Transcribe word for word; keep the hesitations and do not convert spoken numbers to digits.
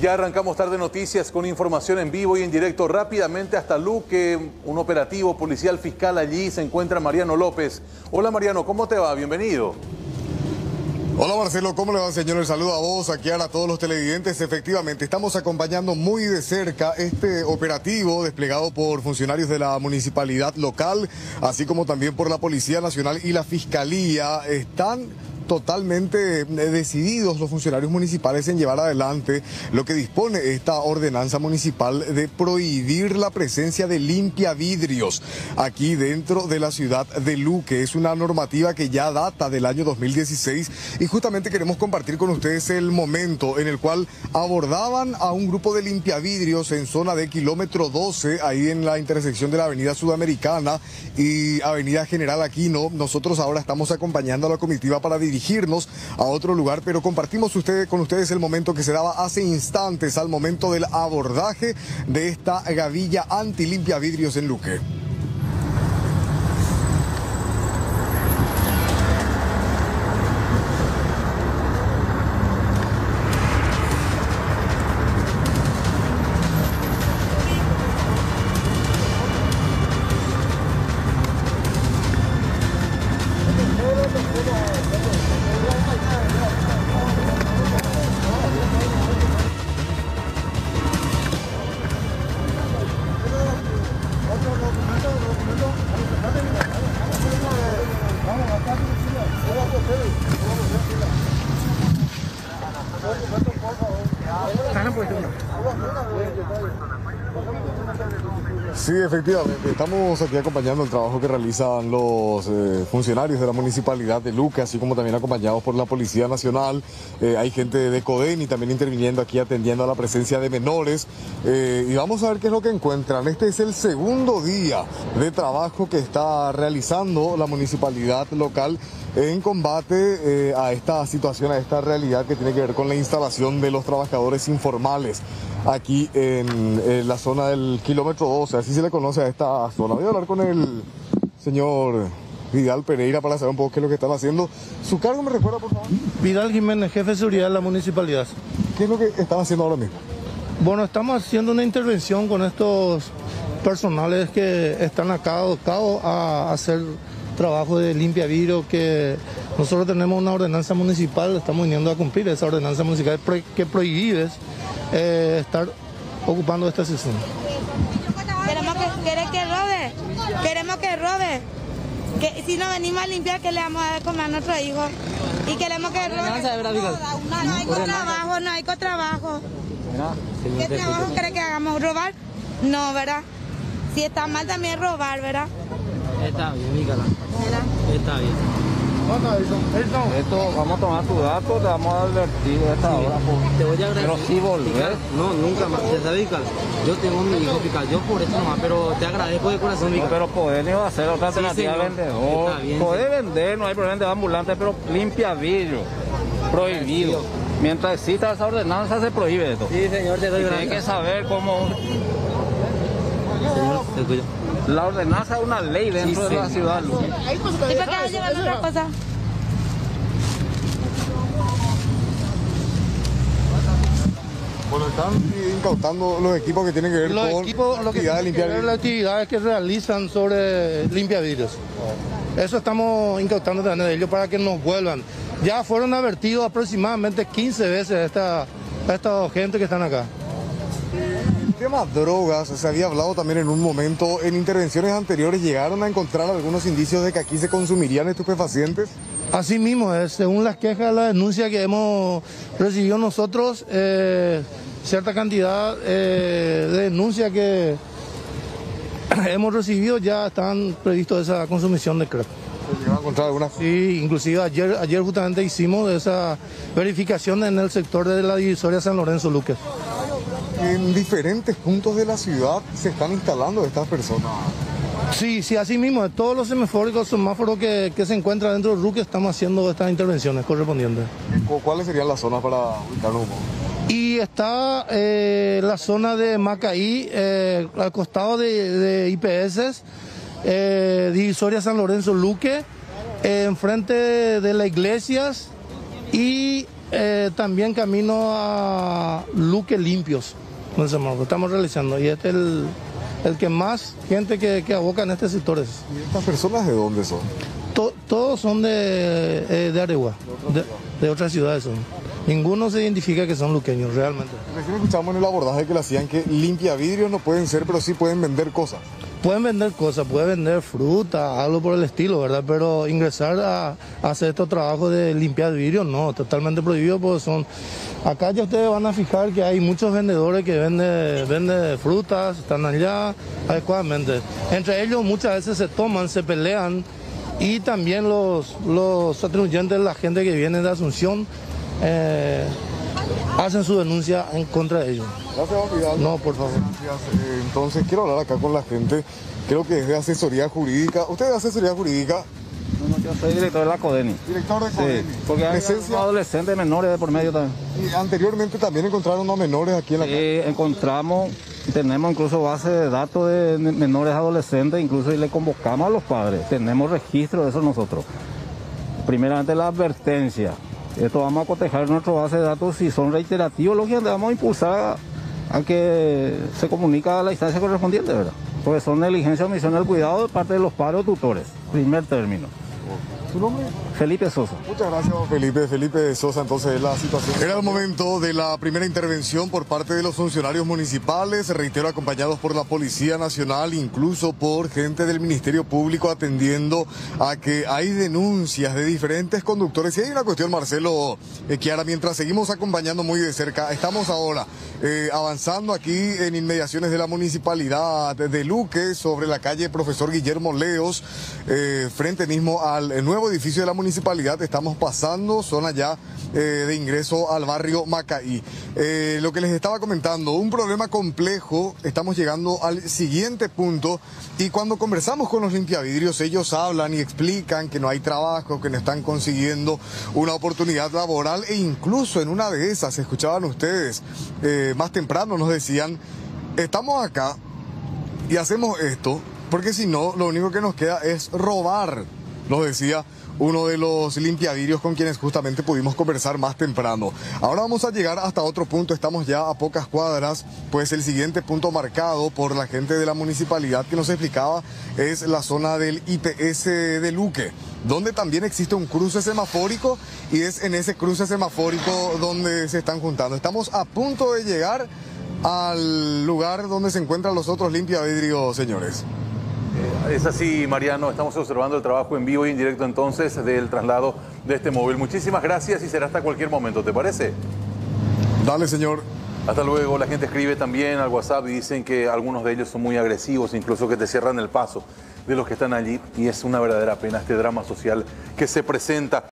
ya arrancamos Tarde Noticias con información en vivo y en directo rápidamente hasta Luque, un operativo policial fiscal allí, se encuentra Mariano López. Hola Mariano, ¿cómo te va? Bienvenido. Hola Marcelo, ¿cómo le va, señor? El saludo a vos, aquí a todos los televidentes. Efectivamente, estamos acompañando muy de cerca este operativo desplegado por funcionarios de la municipalidad local, así como también por la Policía Nacional y la Fiscalía. Están totalmente decididos los funcionarios municipales en llevar adelante lo que dispone esta ordenanza municipal de prohibir la presencia de limpiavidrios aquí dentro de la ciudad de Luque. Es una normativa que ya data del año dos mil dieciséis y justamente queremos compartir con ustedes el momento en el cual abordaban a un grupo de limpiavidrios en zona de kilómetro doce, ahí en la intersección de la avenida Sudamericana y avenida General Aquino. Nosotros ahora estamos acompañando a la comitiva para dirigir dirigirnos a otro lugar, pero compartimos ustedes, con ustedes el momento que se daba hace instantes al momento del abordaje de esta gavilla anti-limpiavidrios en Luque. Sí, efectivamente, estamos aquí acompañando el trabajo que realizan los eh, funcionarios de la Municipalidad de Luque, así como también acompañados por la Policía Nacional. Eh, hay gente de CODENI también interviniendo aquí, atendiendo a la presencia de menores. Eh, y vamos a ver qué es lo que encuentran. Este es el segundo día de trabajo que está realizando la Municipalidad local en combate eh, a esta situación, a esta realidad que tiene que ver con la instalación de los trabajadores informales aquí en, en la zona del kilómetro doce, así se le conoce a esta zona. Voy a hablar con el señor Vidal Pereira para saber un poco qué es lo que están haciendo. ¿Su cargo me recuerda, por favor? Vidal Jiménez, jefe de seguridad de la municipalidad. ¿Qué es lo que están haciendo ahora mismo? Bueno, estamos haciendo una intervención con estos personales que están acá abocados a hacer trabajo de limpiavidrio, que nosotros tenemos una ordenanza municipal, estamos viniendo a cumplir esa ordenanza municipal que prohíbe eh, estar ocupando esta sesión. Queremos que, queremos que robe, queremos que robe, que si no venimos a limpiar, que le vamos a dar comer a nuestro hijo, y queremos que robe. No hay trabajo, no hay trabajo. ¿Qué trabajo cree que hagamos? ¿Robar? No, ¿verdad? Si está mal también robar, ¿verdad? Está bien, Nicolás. Está bien. Esto, vamos a tomar tu dato, te vamos a advertir a esta Sí, hora. te voy a agradecer. Pero si volver. No, nunca más. Ya sabes, Vical, yo tengo mi hijo, Vical, yo por eso nomás, pero te agradezco de corazón, No, Vical. pero poder no va a hacer otra alternativa, señor. vendedor. Está bien, Poder sí. vender, no hay problema de ambulante, pero limpia vidrio, prohibido. Mientras exista esa ordenanza se prohíbe esto. Sí, señor, te doy Y gracias. hay que saber cómo. Señor, te cuido. La ordenanza es una ley dentro Sí, de la sí. ciudad. ¿Y por qué va a llevar otra cosa? Bueno, están incautando los equipos que tienen que ver Los con equipos, lo que actividad de tiene que ver limpiar. las actividades que realizan sobre limpiavidrios. Eso estamos incautando también de ellos para que nos vuelvan. Ya fueron advertidos aproximadamente quince veces a esta, a esta gente que están acá. El tema drogas, se había hablado también en un momento, en intervenciones anteriores llegaron a encontrar algunos indicios de que aquí se consumirían estupefacientes. Así mismo es, según las quejas, la denuncia que hemos recibido nosotros, eh, cierta cantidad eh, de denuncias que hemos recibido ya están previstos esa consumición de crack. ¿Se llegaron a encontrar algunas? Sí, inclusive ayer, ayer justamente hicimos esa verificación en el sector de la divisoria San Lorenzo Luque. En diferentes puntos de la ciudad se están instalando estas personas. Sí, sí, así mismo, de todos los semafóricos, semáforos que, que se encuentran dentro del Luque, estamos haciendo estas intervenciones correspondientes. ¿Cuáles serían las zonas para ubicarnos un poco? Y está eh, la zona de Macaí, eh, al costado de, de I P S, eh, divisoria San Lorenzo Luque, eh, enfrente de las iglesias y Eh, también camino a Luque Limpios, no sé, lo estamos realizando, y este es el, el que más gente que, que aboca en estos sectores. ¿Y estas personas de dónde son? To, todos son de, eh, de Aregua, de, de otras ciudades son. Ninguno se identifica que son luqueños, realmente. Recién escuchamos en el abordaje que le hacían que limpia vidrios no pueden ser, pero sí pueden vender cosas. Pueden vender cosas, pueden vender fruta, algo por el estilo, ¿verdad? Pero ingresar a, a hacer estos trabajos de limpiar vidrios, no, totalmente prohibido, porque son... Acá ya ustedes van a fijar que hay muchos vendedores que venden, venden frutas, están allá adecuadamente. Entre ellos muchas veces se toman, se pelean, y también los, los atribuyentes, la gente que viene de Asunción, eh, hacen su denuncia en contra de ellos. Gracias, Juan Vidal. No, por favor. Gracias. Eh, Entonces, quiero hablar acá con la gente, creo que es de asesoría jurídica. ¿Usted es de asesoría jurídica? No, no, yo soy director de la CODENI. Director de Sí, CODENI. porque hay Presencia- adolescentes menores de por medio también. Y anteriormente también encontraron a menores aquí en la calle. Sí, encontramos, tenemos incluso base de datos de menores adolescentes, incluso y le convocamos a los padres. Tenemos registro de eso nosotros. Primeramente la advertencia. Esto vamos a cotejar nuestra base de datos. Si son reiterativos, lógicamente vamos a impulsar a, a que se comunique a la instancia correspondiente, ¿verdad? Porque son negligencia o omisión del cuidado de parte de los padres o tutores. Primer término. ¿Su nombre? Felipe Sosa. Muchas gracias, don Felipe. Felipe Sosa, entonces la situación. Era el momento de la primera intervención por parte de los funcionarios municipales, reitero, acompañados por la Policía Nacional, incluso por gente del Ministerio Público, atendiendo a que hay denuncias de diferentes conductores. Y hay una cuestión, Marcelo, eh, Kiara, mientras seguimos acompañando muy de cerca, estamos ahora eh, avanzando aquí en inmediaciones de la Municipalidad de Luque, sobre la calle Profesor Guillermo Leos, eh, frente mismo al eh, nuevo edificio de la Municipalidad. Estamos pasando zona ya eh, de ingreso al barrio Macaí. Eh, lo que les estaba comentando, un problema complejo, estamos llegando al siguiente punto, y cuando conversamos con los limpiavidrios, ellos hablan y explican que no hay trabajo, que no están consiguiendo una oportunidad laboral, e incluso en una de esas, escuchaban ustedes, eh, más temprano nos decían, estamos acá y hacemos esto, porque si no, lo único que nos queda es robar, nos decía uno de los limpiavidrios con quienes justamente pudimos conversar más temprano. Ahora vamos a llegar hasta otro punto, estamos ya a pocas cuadras, pues el siguiente punto marcado por la gente de la municipalidad que nos explicaba es la zona del I P S de Luque, donde también existe un cruce semafórico, y es en ese cruce semafórico donde se están juntando. Estamos a punto de llegar al lugar donde se encuentran los otros limpiavidrios, señores. Es así, Mariano, estamos observando el trabajo en vivo y en directo entonces del traslado de este móvil. Muchísimas gracias y será hasta cualquier momento, ¿te parece? Dale, señor. Hasta luego. La gente escribe también al WhatsApp y dicen que algunos de ellos son muy agresivos, incluso que te cierran el paso de los que están allí, y es una verdadera pena este drama social que se presenta.